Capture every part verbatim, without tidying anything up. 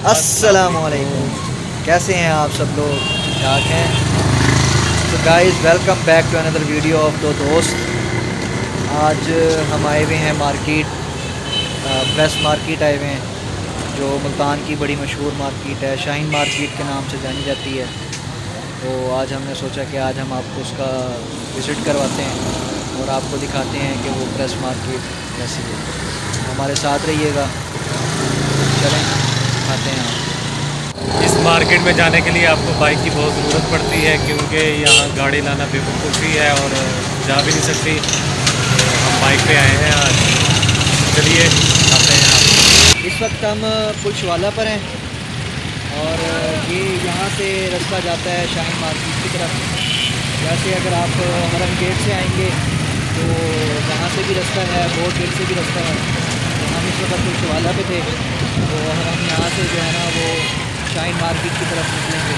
अस्सलामुअलैकुम, कैसे हैं आप सब लोग? ठीक हैं? तो guys, welcome back to another video of Do Dost. आज हम आए हुए हैं मार्केट, प्रेस मार्केट आए हुए हैं, जो मुल्तान की बड़ी मशहूर मार्केट है, शाहीन मार्केट के नाम से जानी जाती है। तो आज हमने सोचा कि आज हम आपको उसका विज़िट करवाते हैं और आपको दिखाते हैं कि वो प्रेस मार्केट कैसी है। हमारे साथ रहिएगा, चलें दिखाते हैं आपको। इस मार्केट में जाने के लिए आपको बाइक की बहुत ज़रूरत पड़ती है, क्योंकि यहाँ गाड़ी लाना बेवकूफ़ी है और जा भी नहीं सकती। तो हम बाइक पे आए हैं आज, चलिए आते हैं आप। इस वक्त हम पुलशवाला पर हैं और ये यहाँ से रास्ता जाता है शाहीन मार्केट की तरफ। वैसे अगर आप हरम गेट से आएंगे तो वहाँ से भी रास्ता है, बोर्ड गेट से भी रास्ता है। तो हम इस वक्त पुलशवाला पे थे, तो हम यहाँ से जो है ना वो शाहीन मार्केट की तरफ निकलेंगे।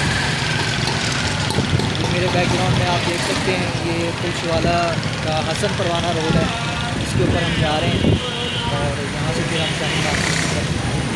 तो मेरे बैकग्राउंड में आप देख सकते हैं, ये पुलशवाला का हसन परवाना रोड है, इसके ऊपर हम जा रहे हैं और यहाँ से फिर हम शाहीन मार्केट की तरफ।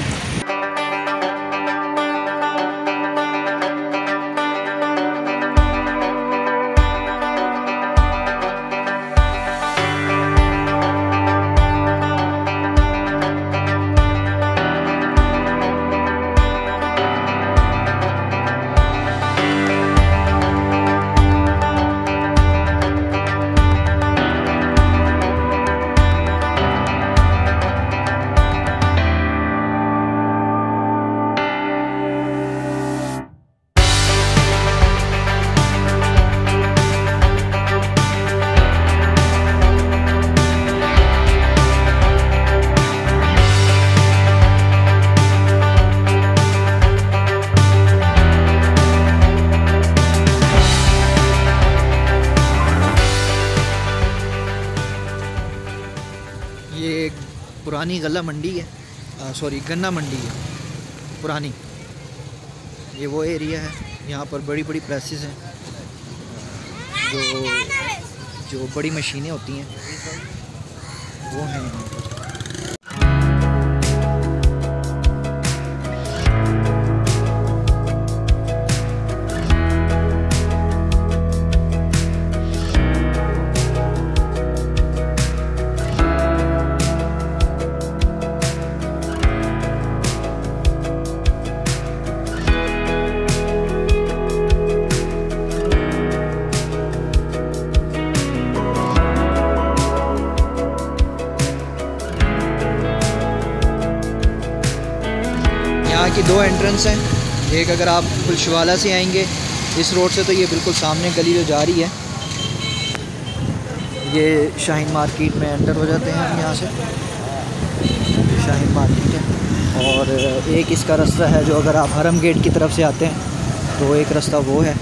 ये पुरानी गला मंडी है, सॉरी गन्ना मंडी है पुरानी। ये वो एरिया है, यहाँ पर बड़ी बड़ी प्रेसेस हैं, जो जो बड़ी मशीनें होती हैं वो हैं यहाँ पर। यहाँ की दो एंट्रेंस हैं। एक अगर आप पुलशवाला से आएंगे इस रोड से, तो ये बिल्कुल सामने गली जो जा रही है, ये शाहीन मार्केट में एंटर हो जाते हैं हम यहाँ से। शाहीन मार्केट है और एक इसका रास्ता है जो अगर आप हरम गेट की तरफ से आते हैं तो एक रास्ता वो है।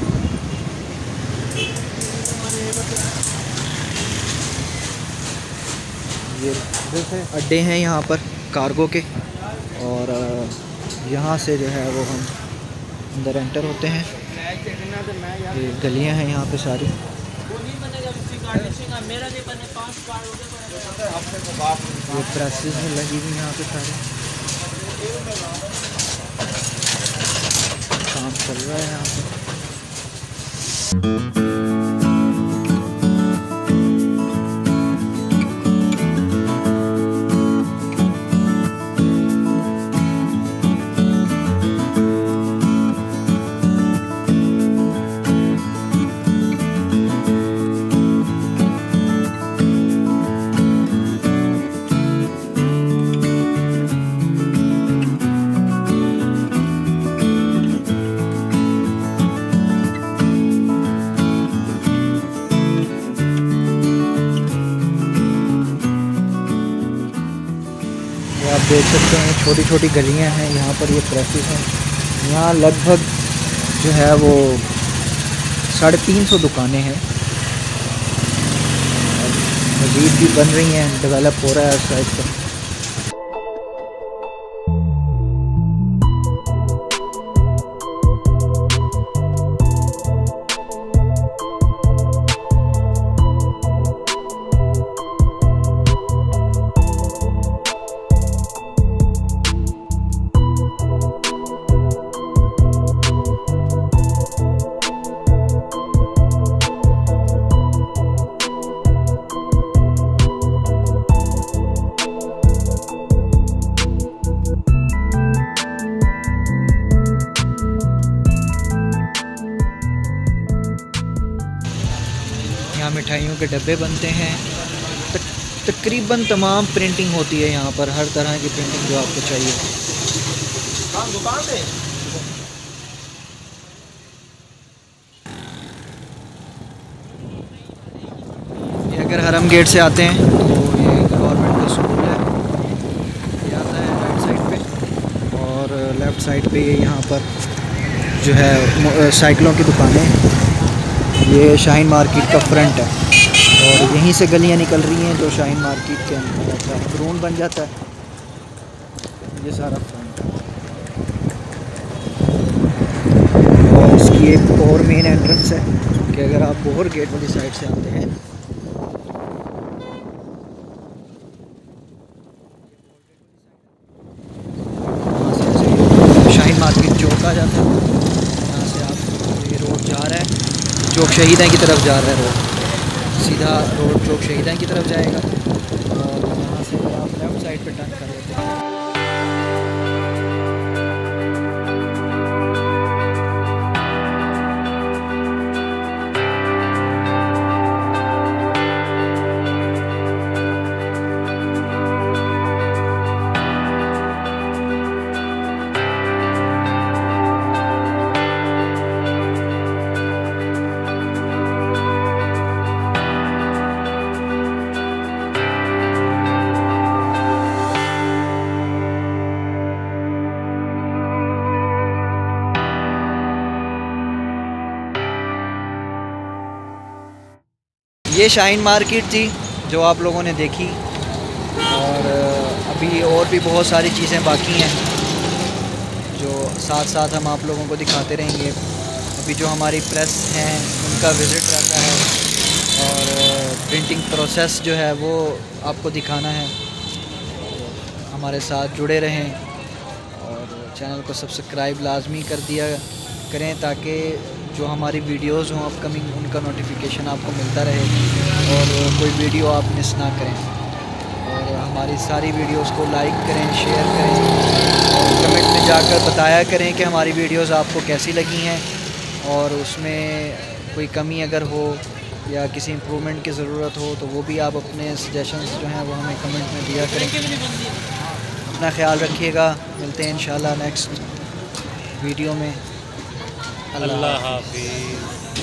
ये अड्डे हैं यहाँ पर कार्गो के, और यहाँ से जो है वो हम अंदर एंटर होते हैं। ये गलियाँ हैं यहाँ पे सारी। ये प्रेसेस में लगी हुई यहाँ पे सारी, काम चल रहा है यहाँ पे। आप देख सकते हैं छोटी छोटी गलियां हैं यहाँ पर, ये प्रेसेस हैं। यहाँ लगभग जो है वो साढ़े तीन सौ दुकानें हैं, मज़ीद भी बन रही हैं, डेवलप हो रहा है उस साइड पर। मिठाइयों के डब्बे बनते हैं। तक, तकरीबन तमाम प्रिंटिंग होती है यहाँ पर, हर तरह की प्रिंटिंग जो आपको चाहिए। ये अगर हरम गेट से आते हैं तो ये गवर्नमेंट का स्कूल है, ये आता है राइट साइड पे, और लेफ़्ट साइड पे ये यहाँ पर जो है साइकिलों की दुकानें। ये शाहीन मार्केट का फ्रंट है और यहीं से गलियाँ निकल रही हैं जो शाहीन मार्केट के अंदर आता है, ड्रोन बन जाता है। ये सारा फ्रंट है और इसकी एक और मेन एंट्रेंस है कि अगर आप बोहर गेट वाली साइड से आते हैं शाहीन मार्केट चौक आ जाता है। यहाँ से आप ये रोड जा रहा है, चौक शहीदा की तरफ जा रहा है रोड, सीधा रोड चौक शहीदा की तरफ जाएगा और यहाँ से आप लेफ़्ट साइड पे टर्न कर लेते हैं। ये शाहीन मार्केट थी जो आप लोगों ने देखी, और अभी और भी बहुत सारी चीज़ें बाकी हैं जो साथ साथ हम आप लोगों को दिखाते रहेंगे। अभी जो हमारी प्रेस हैं उनका विज़िट रहता है और प्रिंटिंग प्रोसेस जो है वो आपको दिखाना है। हमारे साथ जुड़े रहें और चैनल को सब्सक्राइब लाजमी कर दिया करें ताकि जो हमारी वीडियोस हों अपकमिंग उनका नोटिफिकेशन आपको मिलता रहे और कोई वीडियो आप मिस ना करें। और हमारी सारी वीडियोस को लाइक करें, शेयर करें और कमेंट में जाकर बताया करें कि हमारी वीडियोस आपको कैसी लगी हैं और उसमें कोई कमी अगर हो या किसी इम्प्रूवमेंट की ज़रूरत हो तो वो भी आप अपने सजेशंस जो हैं वो हमें कमेंट में दिया करें। अपना ख्याल रखिएगा, मिलते हैं इंशाल्लाह नेक्स्ट वीडियो में। अल्लाह हाफिज़।